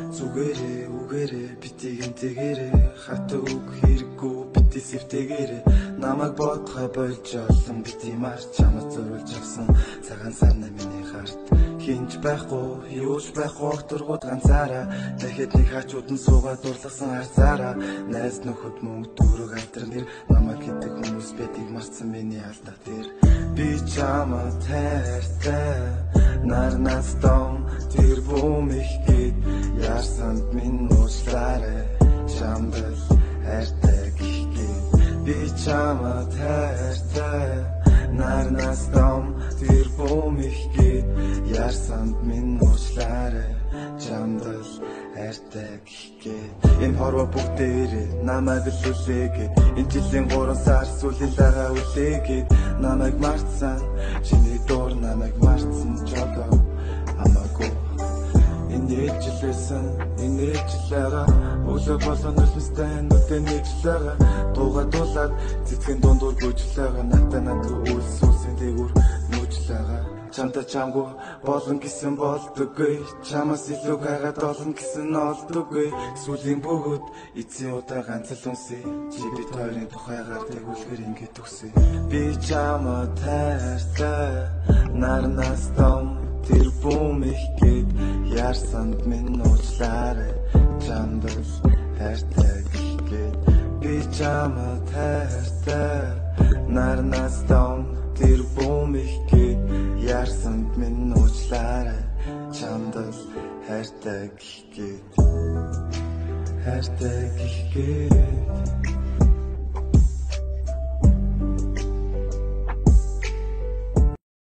Зүгээрээ үгээрээ бити гинтгээрээ хат үг хэрэггүй бити сэвтэгээрээ намайг бодхой болж олсон бити марч чамд зөрүүлж авсан цагаан сарна миний харт хинж байхгүй юуж байхгүй огторгууд ганцаараа дахиад нэг хачууд нь суугаад дурласан харцаараа найз нөхөд мөнгө дүүрэг алтар нэр намайг гэдэг хүмүүс битиг марцсан миний алдаа дээр би чамд хайртай нарнаас том тэр бумих гээд яарсанд минь уучлаарай чамд хайртай гихгээд би чамд хайртай нарнаас том тэр бумих гээд яарсанд минь уучлаарай чамд хайртай гихгээд энэ хорвоо бүгдээрээ намайг л үлээгээд энэ жилийн 3 сар сүүлийн дараа үлээгээд намайг марцсан чиний дуур намайг марцсан ч одоо хамаагүй энэ жилээга өглөө болон үлмстэй нүдэн нэжлээга дуугаад цэцгийн дундуур гүйжлээга надад үлсүүлсэн дээгүүр нүжлээга чамтай чамгүй болон гэсэн болдоггүй чамаас илүү гайхаад олон гэсэн олдоггүй сүүлийн бүгд эцсийн удаа ганц л үнсээ чи бид хоёрын тухайгаар тэгүүлгээр ингэж өгсөй би чамд хайртай нарнаас том тэр бумих гээд яарсанд минь уучлаарай чамд хайртай гихгээд би чамд хайртай нарнаас том тэр бумих гээд яарсанд минь уучлаарай чамд хайртай гихгээд хайртай гихгээд